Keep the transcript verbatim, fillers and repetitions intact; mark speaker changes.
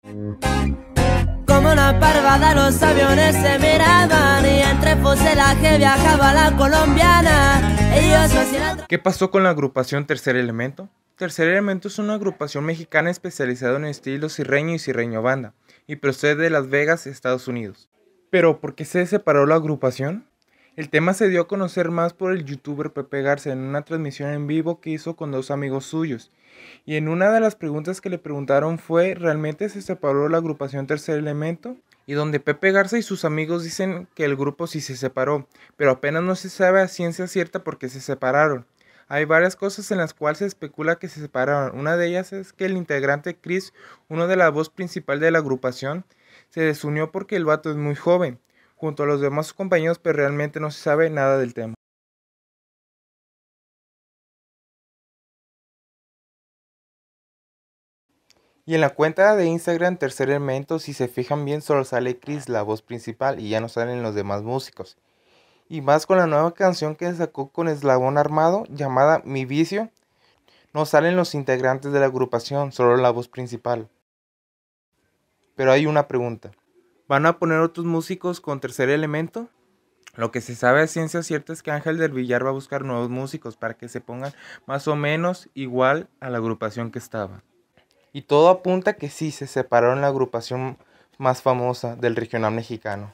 Speaker 1: Como una parvada los aviones se miraban y entre fuselaje viajaba la colombiana. Ellos hacían...
Speaker 2: ¿Qué pasó con la agrupación Tercer Elemento? Tercer Elemento es una agrupación mexicana especializada en estilos sirreño y sirreño banda y procede de Las Vegas, Estados Unidos. ¿Pero por qué se separó la agrupación? El tema se dio a conocer más por el youtuber Pepe Garza en una transmisión en vivo que hizo con dos amigos suyos. Y en una de las preguntas que le preguntaron fue, ¿realmente se separó la agrupación Tercer Elemento? Y donde Pepe Garza y sus amigos dicen que el grupo sí se separó, pero apenas no se sabe a ciencia cierta por qué se separaron. Hay varias cosas en las cuales se especula que se separaron. Una de ellas es que el integrante Chris, uno de la voz principal de la agrupación, se desunió porque el vato es muy joven, junto a los demás compañeros, pero realmente no se sabe nada del tema. Y en la cuenta de Instagram Tercer Elemento, si se fijan bien, solo sale Chris, la voz principal, y ya no salen los demás músicos. Y más con la nueva canción que sacó con Eslabón Armado, llamada Mi Vicio, no salen los integrantes de la agrupación, solo la voz principal. Pero hay una pregunta, ¿van a poner otros músicos con Tercer Elemento? Lo que se sabe a ciencia cierta es que Ángel del Villar va a buscar nuevos músicos para que se pongan más o menos igual a la agrupación que estaba. Y todo apunta que sí, se separaron la agrupación más famosa del regional mexicano.